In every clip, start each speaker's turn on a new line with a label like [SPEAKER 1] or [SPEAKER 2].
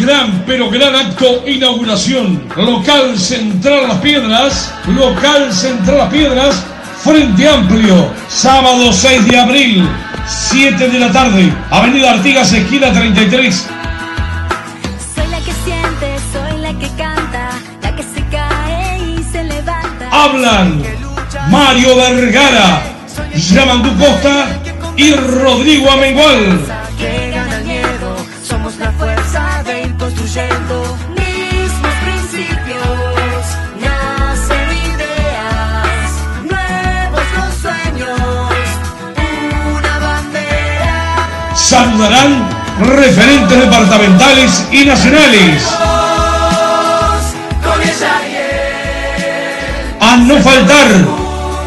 [SPEAKER 1] Gran, pero gran acto, inauguración. Local Central Las Piedras, Frente Amplio, sábado 6 de abril, 7 de la tarde, Avenida Artigas, esquina 33.
[SPEAKER 2] Soy la que siente, soy la que canta, la que se cae y se levanta.
[SPEAKER 1] Hablan Mario Vergara, Yamandu Costa y Rodrigo Amengual.
[SPEAKER 2] Que gana el miedo, somos la fuerza de ir construyendo mismos principios, nacen ideas, nuevos los sueños, una bandera.
[SPEAKER 1] Saludarán referentes departamentales y nacionales.
[SPEAKER 2] Con ella y
[SPEAKER 1] A no faltar.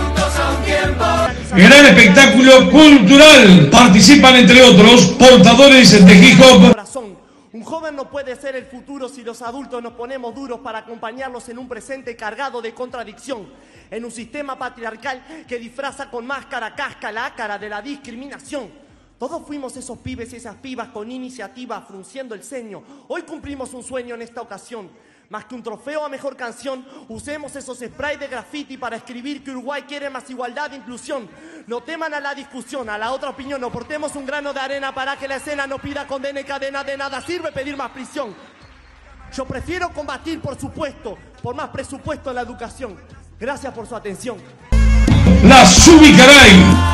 [SPEAKER 1] Gran espectáculo cultural. Participan entre otros portadores de hip hop.
[SPEAKER 3] Un joven no puede ser el futuro si los adultos nos ponemos duros para acompañarlos en un presente cargado de contradicción, en un sistema patriarcal que disfraza con máscara casca la ácara de la discriminación. Todos fuimos esos pibes y esas pibas con iniciativa, frunciendo el ceño. Hoy cumplimos un sueño en esta ocasión. Más que un trofeo a mejor canción, usemos esos sprays de graffiti para escribir que Uruguay quiere más igualdad e inclusión. No teman a la discusión, a la otra opinión, no portemos un grano de arena para que la escena no pida condena y cadena. De nada sirve pedir más prisión. Yo prefiero combatir, por supuesto, por más presupuesto en la educación. Gracias por su atención.
[SPEAKER 1] La Subicaray.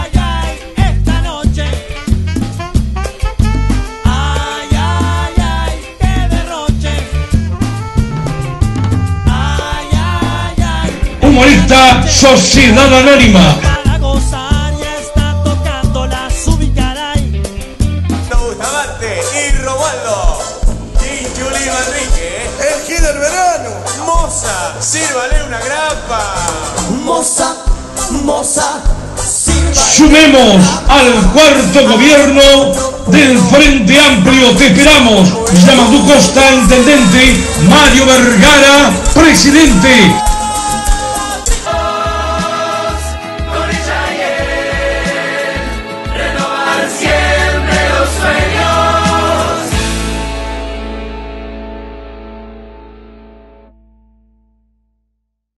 [SPEAKER 1] Humorista Sociedad Anónima.
[SPEAKER 4] Para gozar ya está tocando la Subicaray.
[SPEAKER 5] Bustamante y Romualdo y Chuli Manrique.
[SPEAKER 6] El Killer Verano.
[SPEAKER 5] Moza, sírvale una grapa.
[SPEAKER 6] Moza, sírvale.
[SPEAKER 1] Sumemos al cuarto gobierno del Frente Amplio. Te esperamos. Yamandu Costa, intendente. Mario Vergara, presidente.